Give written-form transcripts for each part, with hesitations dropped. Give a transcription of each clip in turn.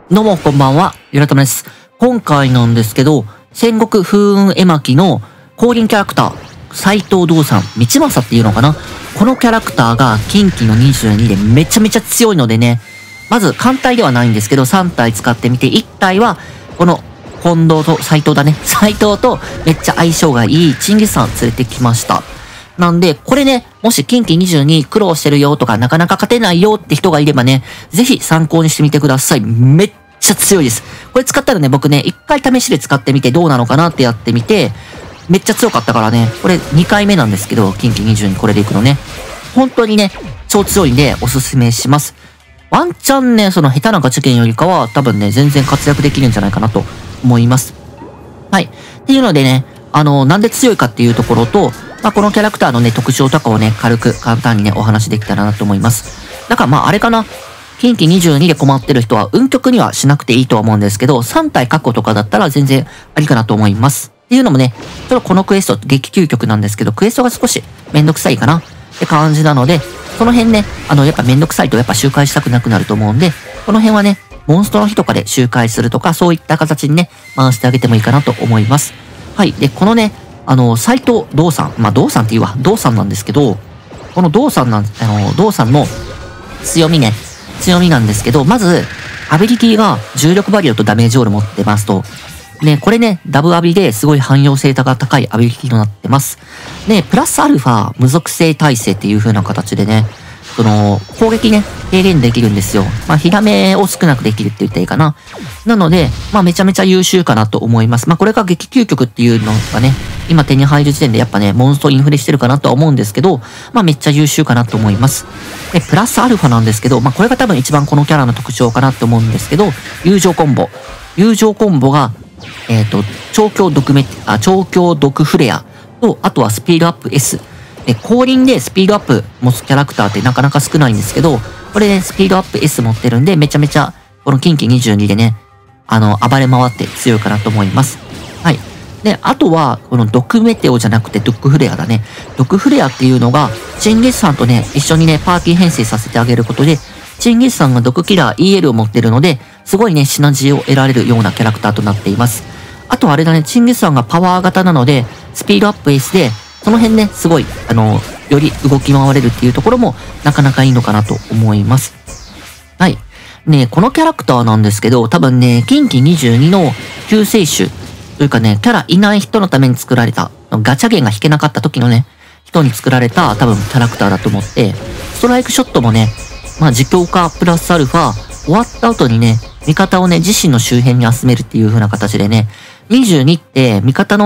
どうもこんばんは、ゆらたまです。今回なんですけど、戦国風雲絵巻の降臨キャラクター、斎藤道さん、道正っていうのかな、このキャラクターが近畿の22でめちゃめちゃ強いのでね、まず艦隊ではないんですけど、3体使ってみて、1体は、この近藤と斎藤だね。斎藤とめっちゃ相性がいいチンギスさん連れてきました。なんで、これね、もし近畿22苦労してるよとか、なかなか勝てないよって人がいればね、ぜひ参考にしてみてください。めっちゃ強いです。これ使ったらね、僕ね、1回試しで使ってみてどうなのかなってやってみて、めっちゃ強かったからね、これ2回目なんですけど、近畿22これでいくのね。本当にね、超強いんでおすすめします。ワンチャンね、その下手なガチ券よりかは多分ね、全然活躍できるんじゃないかなと思います。はい。っていうのでね、なんで強いかっていうところと、このキャラクターのね、特徴とかをね、軽く簡単にね、お話できたらなと思います。だからあれかな。近畿22で困ってる人は、運極にはしなくていいと思うんですけど、3体確保とかだったら全然ありかなと思います。っていうのもね、ちょっとこのクエスト、激究極なんですけど、クエストが少しめんどくさいかなって感じなので、その辺ね、やっぱめんどくさいとやっぱ周回したくなくなると思うんで、この辺はね、モンストの日とかで周回するとか、そういった形にね、回してあげてもいいかなと思います。はい。で、このね、斎藤道さん。道さんって言うわ。道さんなんですけど、この道さん道さんの強みなんですけど、まず、アビリティが重力バリアとダメージオール持ってますと。ね、これね、ダブアビですごい汎用性が高いアビリティとなってます。で、プラスアルファ無属性耐性っていう風な形でね、攻撃ね、軽減できるんですよ。火ダメを少なくできるって言ったらいいかな。なので、めちゃめちゃ優秀かなと思います。これが激究極っていうのがね、今手に入る時点でやっぱね、モンストインフレしてるかなとは思うんですけど、めっちゃ優秀かなと思います。で、プラスアルファなんですけど、これが多分一番このキャラの特徴かなと思うんですけど、友情コンボ。友情コンボが、超強毒フレアと、あとはスピードアップ S。降臨でスピードアップ持つキャラクターってなかなか少ないんですけど、これね、スピードアップ S 持ってるんで、めちゃめちゃ、この近畿22でね、暴れ回って強いかなと思います。はい。で、あとは、この毒メテオじゃなくて毒フレアだね。毒フレアっていうのが、チンギスさんとね、一緒にね、パーティー編成させてあげることで、チンギスさんが毒キラー EL を持ってるので、すごいね、シナジーを得られるようなキャラクターとなっています。あとあれだね、チンギスさんがパワー型なので、スピードアップ S で、その辺ね、すごい、より動き回れるっていうところも、なかなかいいのかなと思います。はい。ね、このキャラクターなんですけど、多分ね、近畿22の救世主、というかね、キャラいない人のために作られた、ガチャゲンが引けなかった時のね、人に作られた多分キャラクターだと思って、ストライクショットもね、自強化プラスアルファ、終わった後にね、味方をね、自身の周辺に集めるっていう風な形でね、22って味方に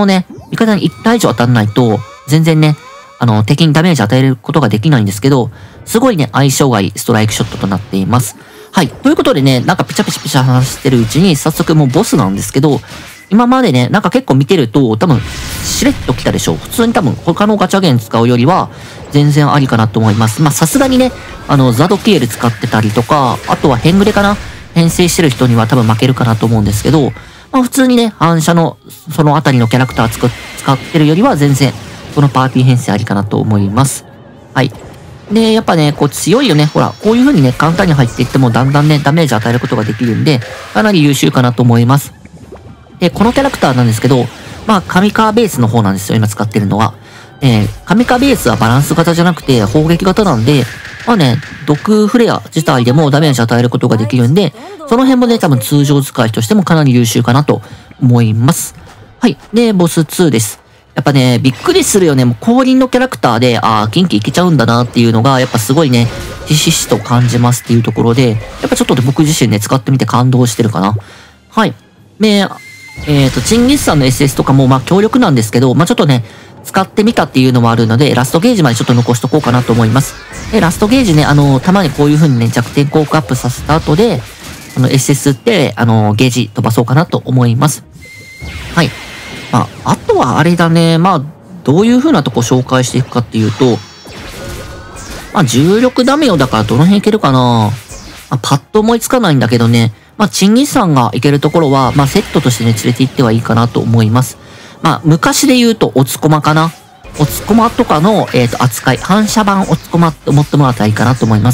1体以上当たんないと、全然ね、敵にダメージ与えることができないんですけど、すごいね、相性がいいストライクショットとなっています。はい。ということでね、ピチャピチャピチャ話してるうちに、早速もうボスなんですけど、今までね、結構見てると、多分、しれっと来たでしょう。普通に多分、他のガチャゲン使うよりは、全然ありかなと思います。さすがにね、ザドキエル使ってたりとか、あとはヘングレかな編成してる人には多分負けるかなと思うんですけど、普通にね、反射の、そのあたりのキャラクター使ってるよりは全然、このパーティー編成ありかなと思います。はい。で、やっぱね、強いよね。ほら、こういう風にね、簡単に入っていってもだんだんね、ダメージ与えることができるんで、かなり優秀かなと思います。で、このキャラクターなんですけど、神川ベースの方なんですよ、今使ってるのは。神川ベースはバランス型じゃなくて、砲撃型なんで、毒フレア自体でもダメージ与えることができるんで、その辺もね、多分通常使いとしてもかなり優秀かなと思います。はい。で、ボス2です。やっぱね、びっくりするよね。もう降臨のキャラクターで、近畿いけちゃうんだなっていうのが、やっぱすごいね、ひしひしと感じますっていうところで、やっぱちょっと僕自身ね、使ってみて感動してるかな。はい。で、チンギスさんの SS とかも、強力なんですけど、ちょっとね、使ってみたっていうのもあるので、ラストゲージまでちょっと残しとこうかなと思います。で、ラストゲージね、たまにこういう風にね、弱点効果アップさせた後で、SS って、ゲージ飛ばそうかなと思います。はい。あとはあれだね、どういう風なとこ紹介していくかっていうと、重力ダメよだからどの辺いけるかなパッと思いつかないんだけどね、チンギスさんが行けるところは、セットとしてね、連れて行ってはいいかなと思います。昔で言うと、おつこまかな。おつこまとかの、扱い、反射版おつこまって思ってもらったらいいかなと思います。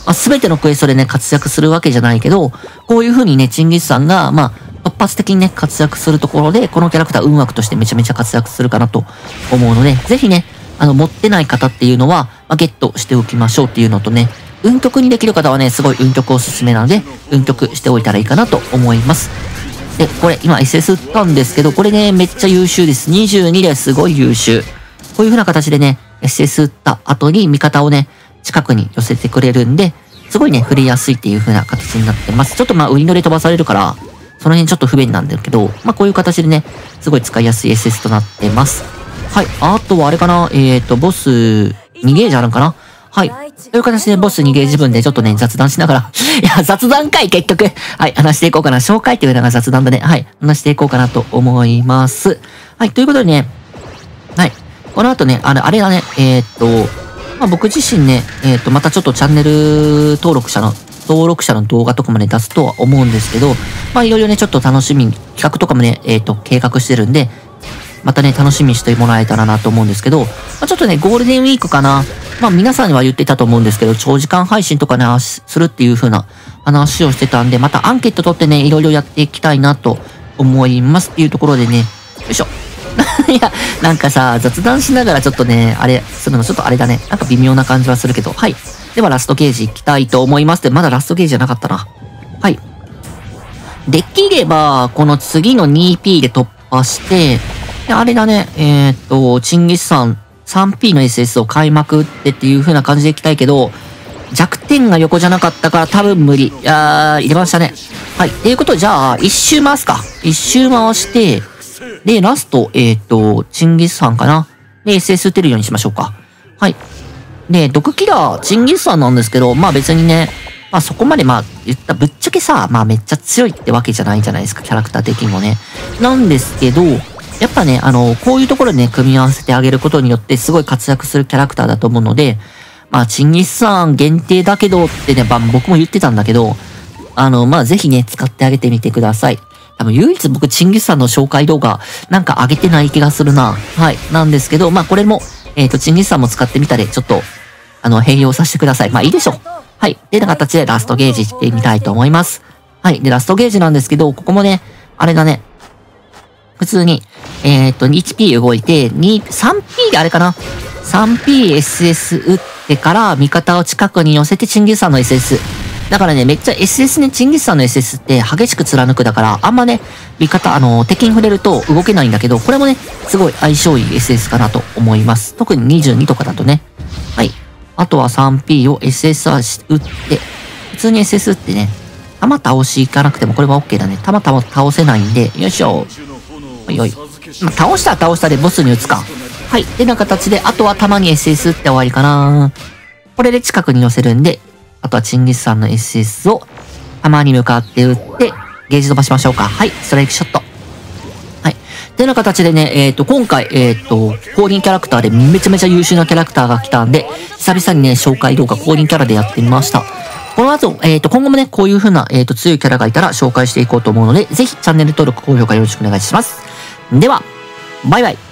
まあ、全てのクエストでね、活躍するわけじゃないけど、こういう風にね、チンギスさんが、まあ、突発的にね、活躍するところで、このキャラクター運枠としてめちゃめちゃ活躍するかなと思うので、ぜひね、持ってない方っていうのは、まあ、ゲットしておきましょうっていうのとね、運曲にできる方はね、すごい運曲おすすめなので、運曲しておいたらいいかなと思います。で、これ、今 SS 打ったんですけど、これね、めっちゃ優秀です。22ですごい優秀。こういう風な形でね、SS 打った後に味方をね、近くに寄せてくれるんで、すごいね、振りやすいっていう風な形になってます。ちょっとまあ、売り乗り飛ばされるから、その辺ちょっと不便なんだけど、まあ、こういう形でね、すごい使いやすい SS となってます。はい。あとはあれかな、ボス、2ゲージあるんかな。はい。という形でボス2ゲージ分でちょっとね、雑談しながらいや、雑談会結局はい、話していこうかな。紹介っていうのが雑談だね。はい、話していこうかなと思います。はい、ということでね、はい。この後ね、あれだね、まあ、僕自身ね、またちょっとチャンネル登録者の動画とかもね、出すとは思うんですけど、まあ、いろいろね、ちょっと楽しみに、企画とかもね、計画してるんで、またね、楽しみにしてもらえたらなと思うんですけど、まあ、ちょっとね、ゴールデンウィークかな。まあ皆さんには言ってたと思うんですけど、長時間配信とかね、するっていう風な話をしてたんで、またアンケート取ってね、いろいろやっていきたいなと思いますっていうところでね、よいしょ。いや、なんかさ、雑談しながらちょっとね、あれ、するのちょっとあれだね。なんか微妙な感じはするけど、はい。ではラストゲージ行きたいと思います。で、まだラストゲージじゃなかったな。はい。できれば、この次の 2P で突破して、であれだね、チンギスさん、3P の SS を買いまくってっていう風な感じでいきたいけど、弱点が横じゃなかったから多分無理。入れましたね。はい。っていうことで、じゃあ、一周回すか。一周回して、で、ラスト、チンギスさんかな。で、SS 打てるようにしましょうか。はい。で、毒キラー、チンギスさんなんですけど、まあ別にね、まあそこまでまあ言ったぶっちゃけさ、まあめっちゃ強いってわけじゃないじゃないですか、キャラクター的にもね。なんですけど、やっぱね、こういうところでね、組み合わせてあげることによってすごい活躍するキャラクターだと思うので、まあ、チンギスさん限定だけどってね、僕も言ってたんだけど、まあ、ぜひね、使ってあげてみてください。多分唯一僕、チンギスさんの紹介動画、なんか上げてない気がするな。はい。なんですけど、まあ、これも、チンギスさんも使ってみたで、ちょっと、併用させてください。まあ、いいでしょう。はい。で、な形でラストゲージいってみたいと思います。はい。で、ラストゲージなんですけど、ここもね、あれだね。普通に、1P 動いて、3P であれかな ?3PSS 打ってから味方を近くに寄せてチンギスさんの SS。だからね、めっちゃ SS ね、チンギスさんの SS って激しく貫くだから、あんまね、味方、敵に触れると動けないんだけど、これもね、すごい相性いい SS かなと思います。特に22とかだとね。はい。あとは 3P を SS 打って、普通に SS 打ってね、弾倒しいかなくてもこれは OK だね。弾倒せないんで、よいしょ。おいおい。まあ、倒したでボスに打つか。はい。ってな形で、あとは弾に SS って終わりかな。これで近くに寄せるんで、あとはチンギスさんの SS を弾に向かって打って、ゲージ飛ばしましょうか。はい。ストライクショット。はい。ってな形でね、今回、降臨キャラクターでめちゃめちゃ優秀なキャラクターが来たんで、久々にね、紹介動画降臨キャラでやってみました。この後、今後もね、こういう風な、強いキャラがいたら紹介していこうと思うので、ぜひチャンネル登録、高評価よろしくお願いします。では、バイバイ。